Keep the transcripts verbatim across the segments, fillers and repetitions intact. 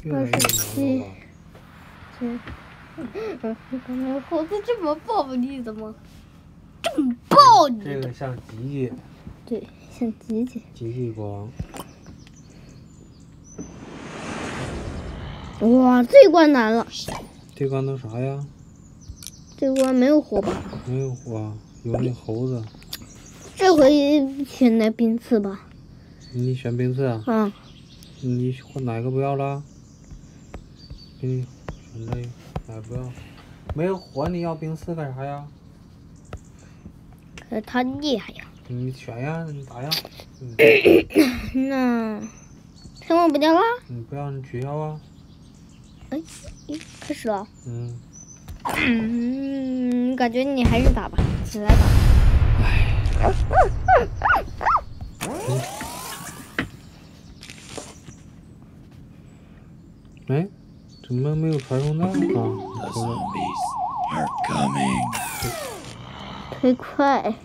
二十七，这，猴子这么暴力的吗？这么暴力的？ 这个像吉吉。 对，像吉吉。 吉吉光。 哇，这关难了。 这关都啥呀？ 这关没有火把。 没有火，有那猴子。 这回选那冰刺吧。 你选冰刺啊？ 嗯。 你换哪个不要了？给你选这个，哪个不要？没有火，你要冰刺干啥呀？ 可是他厉害呀。 你选呀，你打呀。嗯、 那天光不掉啦？ 你不要，你取消啊。 哎，开始了。 嗯。 嗯，感觉你还是打吧，起来打。哎。 嗯。哎，怎么没有传送带啊？ 忒快。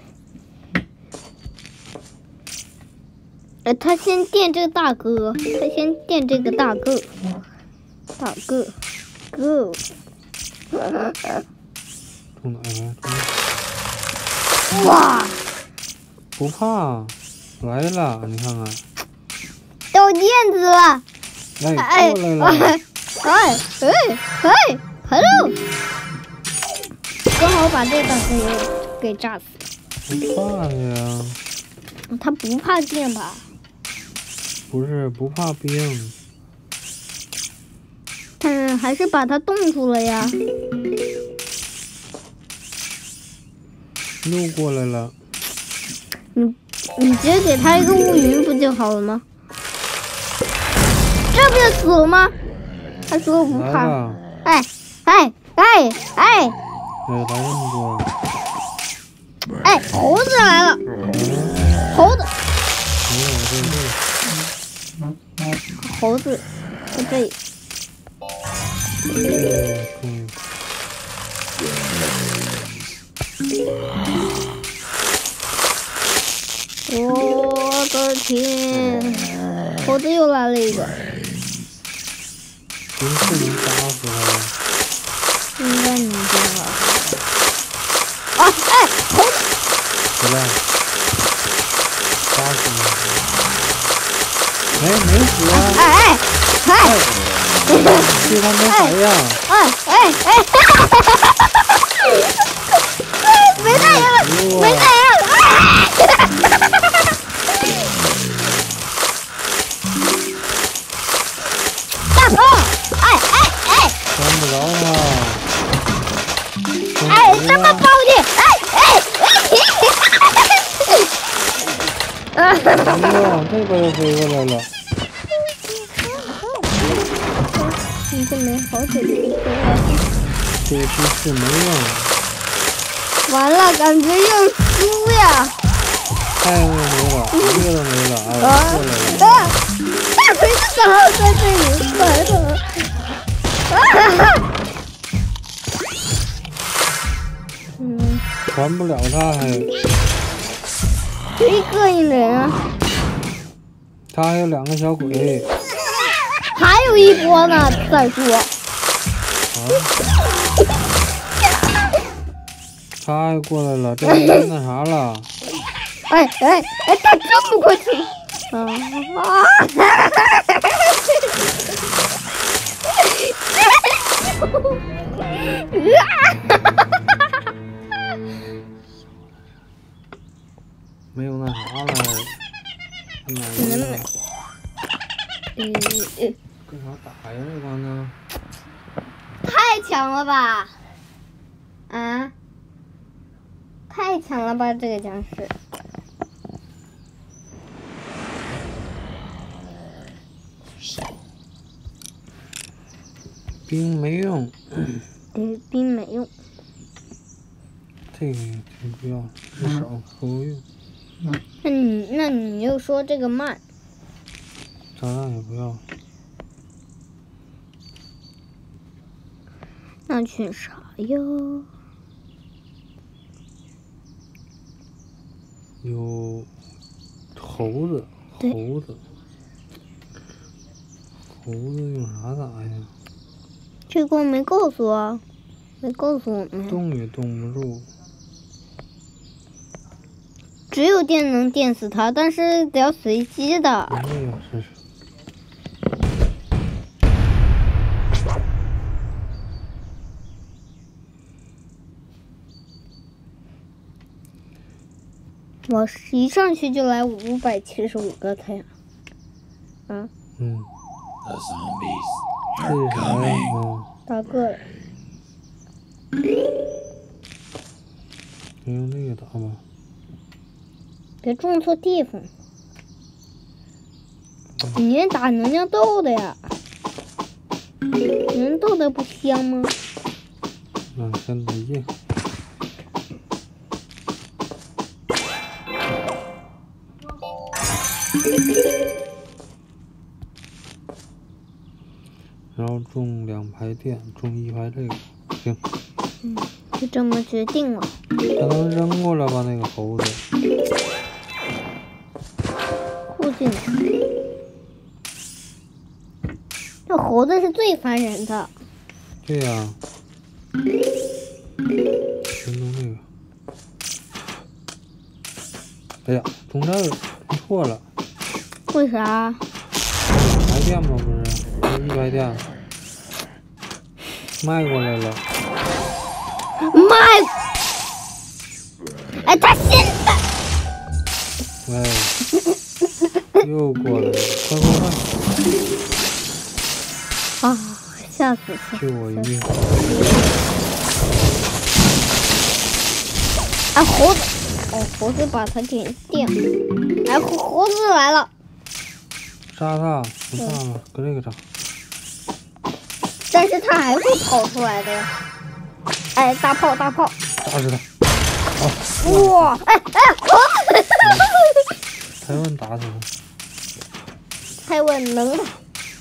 哎，他先电这个大哥，他先电这个大个，大个 ，go。 从哪来？ 哇！ 不怕，来了，你看看。 掉链子了。 哎，过来了！ 哎哎哎，hello！ 刚好把这大哥给炸死了。 不怕呀？ 他不怕电吧？ 不是，不怕冰。 但是还是把它冻住了呀。 又过来了。 你你直接给他一个乌云不就好了吗？这不就死了吗？他说不怕。哎哎哎哎！ 哎，来这么多。 哎，猴子来了！猴子。 没有，这这。 猴子在这里。我的天！猴子又来了一个。 冰刺能打死他吗？ 应该能打。啊！哎，猴子！ 回来！打死你！哎，没死啊！ 哎哎哎！ 对他没反应。 哎哎哎！没反应了，没反应了！大头！哎哎哎！ 穿不着他。 哎，这么暴力！哎哎哎！ 哎呀，这边又飞过来了。 你这没好久就飞了。 这个冰刺没用。 完了，感觉要输呀！ 太阳都没了，一个都没了，哎，过来了。 啊！大锤子正好在这里，来了！啊！嗯， 传不了他还。 谁膈应人啊？ 他还有两个小鬼。 还有一波呢，再说。 啊！他又过来了，这人那啥了？ 哎哎哎，他这么过去！啊啊！ 没有那啥了。哪能不能？嗯嗯。 跟啥打呀？这关呢？ 太强了吧！啊！太强了吧，这个僵尸！ 冰没用。 对，冰没用。 这个先不要，至少够用。 那你那你又说这个慢？ 炸弹也不要。 那选啥呀？ 有猴子，猴子，猴猴子用啥打呀？ 这关没告诉我，没告诉我们。 动也动不住。 只有电能电死它，但是得要随机的。 哎呀，真是。 我一上去就来五百七十五个太阳。啊。 嗯。 The zombies 这 are 是啥呀？ coming. 嗯。 大个了。 你用那个打吧。 别种错地方。你那打能量豆的呀？能豆的不香吗？ 嗯，先没劲。然后种两排电，种一排这个，行。 嗯，就这么决定了。 把它们扔过来吧，那个猴子。 附近。这猴子是最烦人的。 对呀、啊。先弄那个。哎呀，种这个种错了。 为啥？ 排电吗？不是，一排电。迈过来了。 迈。哎，他现在。 哎。又过来了，快快快！啊，吓死！ 救我一命！ 哎，猴子！哦，猴子把它给电。哎，猴猴子来了！ 杀他！不杀了，搁这个炸。 但是它还会跑出来的呀！哎，大炮，大炮！ 炸死他！ 哦！哇！哎哎，猴子！ 台湾打死他。 太稳能了。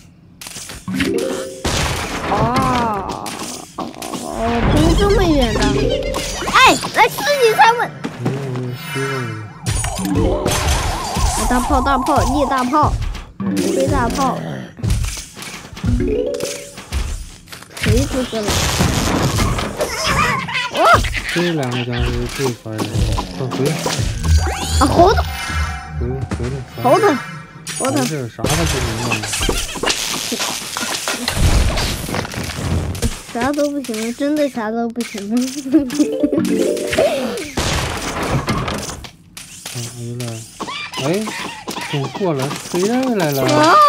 哦，哦，不是这么远的。哎，来刺激才稳。 没有没有吸了。 大炮，大炮，立大炮，吹大炮，锤出去了。哇！ 这两个僵尸最烦人，快回来！ 啊，猴子！ 回来回来！ 猴子！猴子！ 这啥都不行了。 啥都不行了，真的啥都不行了。 嗯，回来。哎，种错了，飞这儿来了。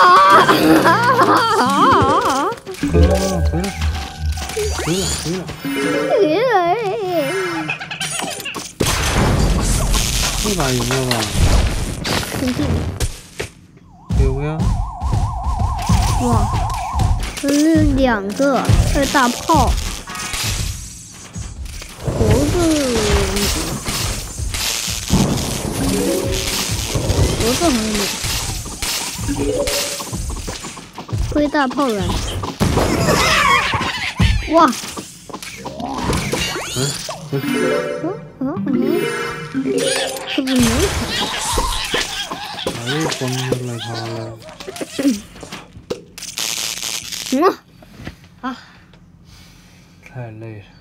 啊！ 快快快，回来！回来回来！ 回来！ 这把赢了吧？ 肯定。 有没有？ 哇！这是两个，这是大炮。猴子，猴子还有挥大炮来！哇！ 嗯，回来。 嗯嗯嗯，是不是没哎又崩出来他了。 行了，啊， 太累了。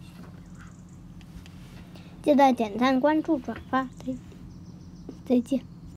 记得点赞、关注、转发，再再见。